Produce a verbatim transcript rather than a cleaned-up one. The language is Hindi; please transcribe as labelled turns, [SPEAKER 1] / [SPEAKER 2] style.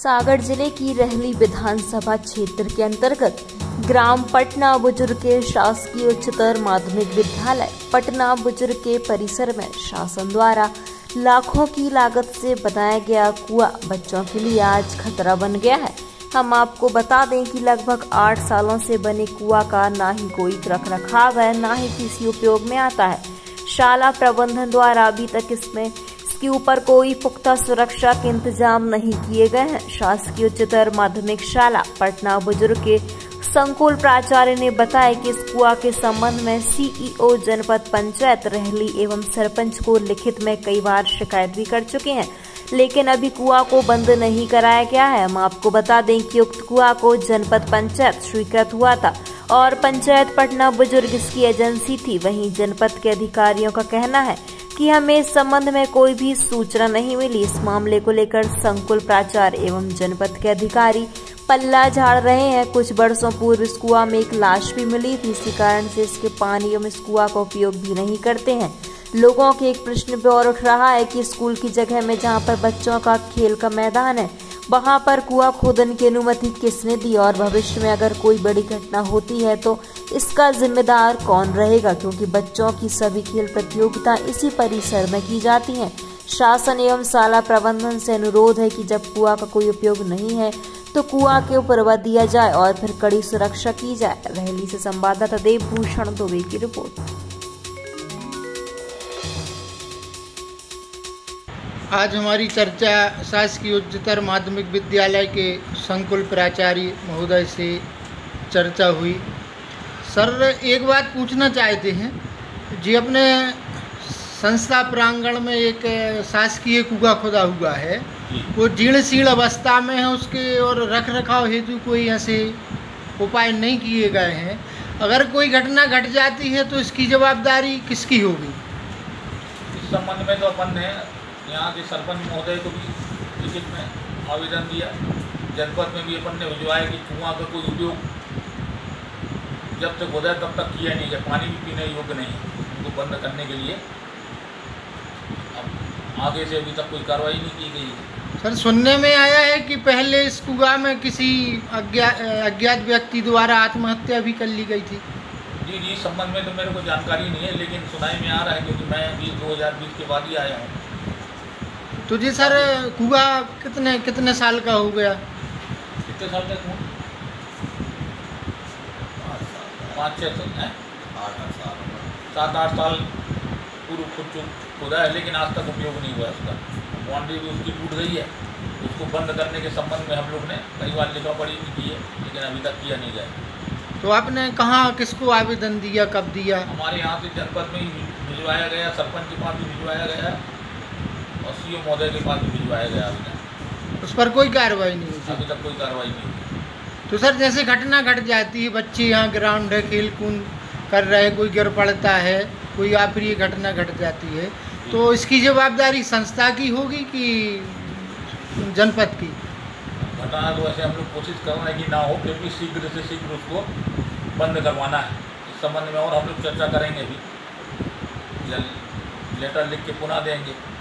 [SPEAKER 1] सागर जिले की रहली विधानसभा क्षेत्र के अंतर्गत ग्राम पटना बुजुर्ग के शासकीय उच्चतर माध्यमिक विद्यालय पटना बुजुर्ग के परिसर में शासन द्वारा लाखों की लागत से बनाया गया कुआं बच्चों के लिए आज खतरा बन गया है। हम आपको बता दें कि लगभग आठ सालों से बने कुआं का ना ही कोई रख रखाव है, ना ही किसी उपयोग में आता है। शाला प्रबंधन द्वारा अभी तक इसमें इसके ऊपर कोई पुख्ता सुरक्षा के इंतजाम नहीं किए गए हैं। शासकीय उच्चतर माध्यमिक शाला पटना बुजुर्ग के संकुल प्राचार्य ने बताया कि इस कुआं के संबंध में सीईओ जनपद पंचायत रहली एवं सरपंच को लिखित में कई बार शिकायत भी कर चुके हैं, लेकिन अभी कुआं को बंद नहीं कराया गया है। हम आपको बता दें कि उक्त कुआं को जनपद पंचायत स्वीकृत हुआ था और पंचायत पटना बुजुर्ग इसकी एजेंसी थी। वहीं जनपद के अधिकारियों का कहना है कि हमें इस संबंध में कोई भी सूचना नहीं मिली। इस मामले को लेकर संकुल प्राचार्य एवं जनपद के अधिकारी पल्ला झाड़ रहे हैं। कुछ वर्षों पूर्व इस कुआं में एक लाश भी मिली थी, इसी कारण से इसके पानी एवं इस कुआं का उपयोग भी नहीं करते हैं। लोगों के एक प्रश्न पे और उठ रहा है कि स्कूल की जगह में जहां पर बच्चों का खेल का मैदान है, वहां पर कुआं खोदने की अनुमति किसने दी और भविष्य में अगर कोई बड़ी घटना होती है तो इसका जिम्मेदार कौन रहेगा, क्योंकि बच्चों की सभी खेल प्रतियोगिता इसी परिसर में की जाती हैं। शासन एवं शाला प्रबंधन से अनुरोध है कि जब कुआं का कोई उपयोग नहीं है तो कुआं के ऊपर बंद दिया जाए और फिर कड़ी सुरक्षा की जाए। रहली से संवाददाता देवभूषण दुबे की रिपोर्ट।
[SPEAKER 2] आज हमारी चर्चा शासकीय उच्चतर माध्यमिक विद्यालय के संकुल प्राचार्य महोदय से चर्चा हुई। सर, एक बात पूछना चाहते हैं जी, अपने संस्था प्रांगण में एक शासकीय कुआं खुदा हुआ है, वो जीर्ण शीर्ण अवस्था में है, उसके और रख रखाव हेतु कोई ऐसे उपाय नहीं किए गए हैं। अगर कोई घटना घट जाती है तो इसकी जवाबदारी किसकी होगी?
[SPEAKER 3] इस संबंध में तो अपन ने यहाँ के सरपंच महोदय को भी लिखित में आवेदन दिया, जनपद में भी अपन ने भिजवाया कि कुआं का कोई उपयोग जब तक होता है तब तक किया नहीं जाए, पानी भी पीने योग्य नहीं है, उनको बंद करने के लिए। अब आगे से अभी तक कोई कार्रवाई नहीं की गई है।
[SPEAKER 2] सर, सुनने में आया है कि पहले इस कुआं में किसी अज्ञा अज्ञात व्यक्ति द्वारा आत्महत्या भी कर ली गई थी।
[SPEAKER 3] जी जी, इस संबंध में तो मेरे को जानकारी नहीं है, लेकिन सुनाई में आ रहा है क्योंकि मैं अभी दो हज़ार बीस के बाद ही आया हूँ।
[SPEAKER 2] तो जी सर, कुआं कितने कितने साल का हो गया?
[SPEAKER 3] कितने साल तक हूँ? पाँच छः साल है, सात आठ साल पूर्व खुद चुप खुदा है, लेकिन आज तक उपयोग नहीं हुआ उसका। बाउंड्री भी उसकी टूट गई है, उसको बंद करने के संबंध में हम लोग ने कई बार लिखा पढ़ी भी की है, लेकिन अभी तक किया नहीं गया।
[SPEAKER 2] तो आपने कहाँ किसको आवेदन दिया, कब दिया?
[SPEAKER 3] हमारे यहाँ से जनपद में ही भिजवाया गया, सरपंच के पास भी भिजवाया गया और सीओ महोदय के पास भी भिजवाया गया आवेदन।
[SPEAKER 2] उस पर कोई कार्रवाई नहीं हुई?
[SPEAKER 3] अभी तक कोई कार्रवाई नहीं हुई।
[SPEAKER 2] तो सर, जैसे घटना घट जाती है, बच्चे यहाँ ग्राउंड है, खेल कूद कर रहे, कोई गिर पड़ता है, कोई अप्रिय घटना घट जाती है, तो इसकी जवाबदारी संस्था की होगी कि जनपद की?
[SPEAKER 3] घटना तो वैसे हम लोग कोशिश कर रहे हैं कि ना हो, फिर भी शीघ्र से शीघ्र उसको बंद करवाना है। इस संबंध में और हम लोग चर्चा करेंगे, अभी लेटर लिख के पुनः देंगे।